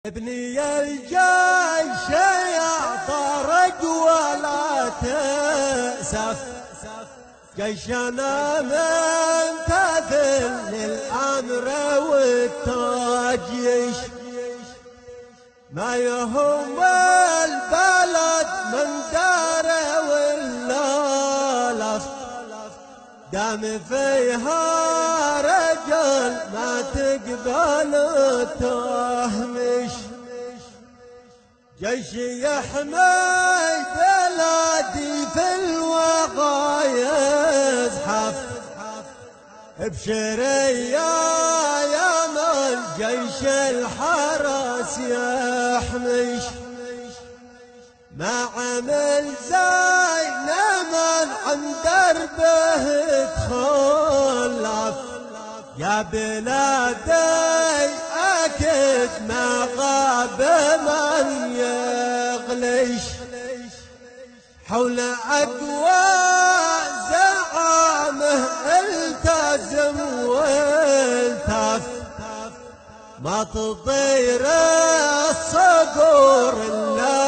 ابني الجيش يا طارق ولا تأسف، جيشنا ممتثل للأمر والتاج، ما يهم البلد من داره ولا لف، دام فيها رجل ما تقبل التهميش. جيشي يحمي بلادي في الوغى يزحف، ابشري يا من جيش الحرس يحميش، ما عمل زين من عن دربه تخلف، يا بلادي أكيد ما غاب من يغليش، حول أقوى زعامه التزم والتف، ما تطير الصقور إلا